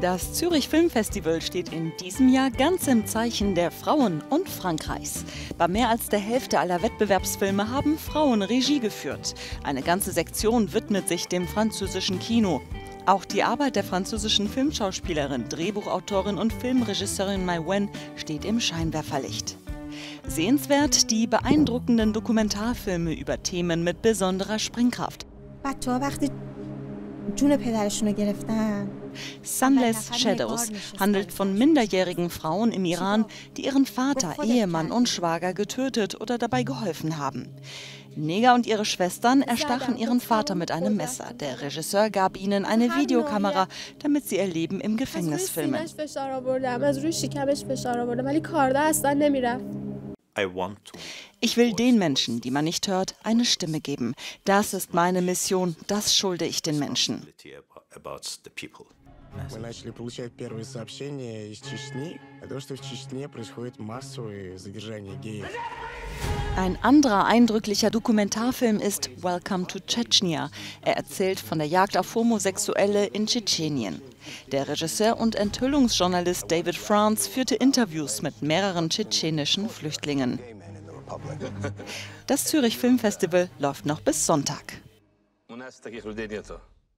Das Zürich Filmfestival steht in diesem Jahr ganz im Zeichen der Frauen und Frankreichs. Bei mehr als der Hälfte aller Wettbewerbsfilme haben Frauen Regie geführt. Eine ganze Sektion widmet sich dem französischen Kino. Auch die Arbeit der französischen Filmschauspielerin, Drehbuchautorin und Filmregisseurin Mai Wen steht im Scheinwerferlicht. Sehenswert die beeindruckenden Dokumentarfilme über Themen mit besonderer Sprengkraft. Sunless Shadows handelt von minderjährigen Frauen im Iran, die ihren Vater, Ehemann und Schwager getötet oder dabei geholfen haben. Neger und ihre Schwestern erstachen ihren Vater mit einem Messer. Der Regisseur gab ihnen eine Videokamera, damit sie ihr Leben im Gefängnis filmen. Ich will den Menschen, die man nicht hört, eine Stimme geben. Das ist meine Mission, das schulde ich den Menschen. Мы начали получать первые сообщения из Чечни о том, что в Чечне происходит массовое задержание геев. Ein anderer eindrücklicher Dokumentarfilm ist Welcome to Chechnya. Er erzählt von der Jagd auf Homosexuelle in Tschetschenien. Der Regisseur und Enthüllungsjournalist David France führte Interviews mit mehreren tschetschenischen Flüchtlingen. Das Zürich Filmfestival läuft noch bis Sonntag.